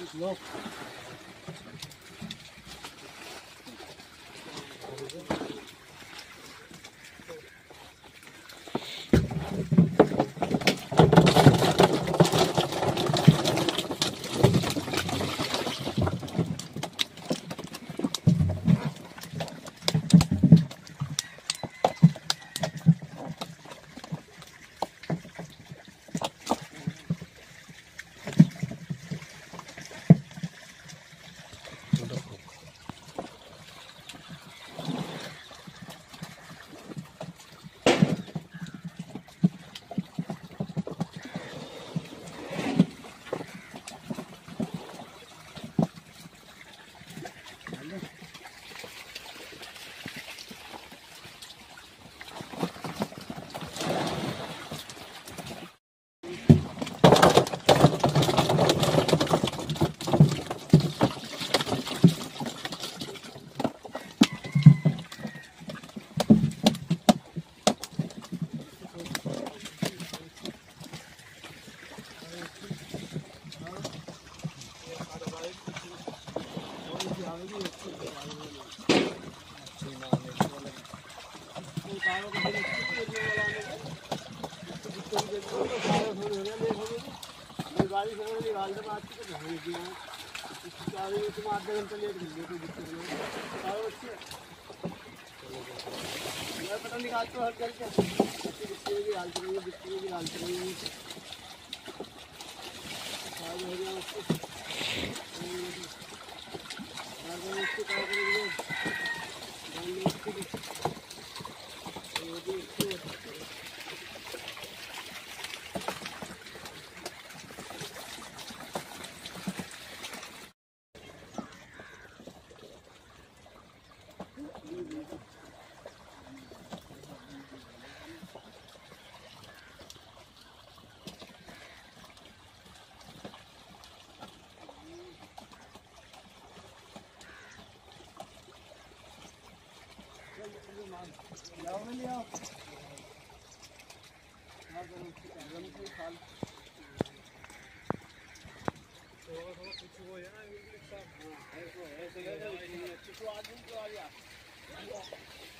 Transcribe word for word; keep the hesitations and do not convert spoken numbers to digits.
लो तुम आधे घंटे लेट मिल गए कोई दिक्कत नहीं पता निकालते हो हर करके बिस्किट की हालत रही है बिस्किट की हालत रही है लाओ में ले आओ हां तो गरम से खाल तो थोड़ा कुछ हो है ना बिल्कुल साफ हां ऐसे ऐसे ऐसे आज भी तो आ गया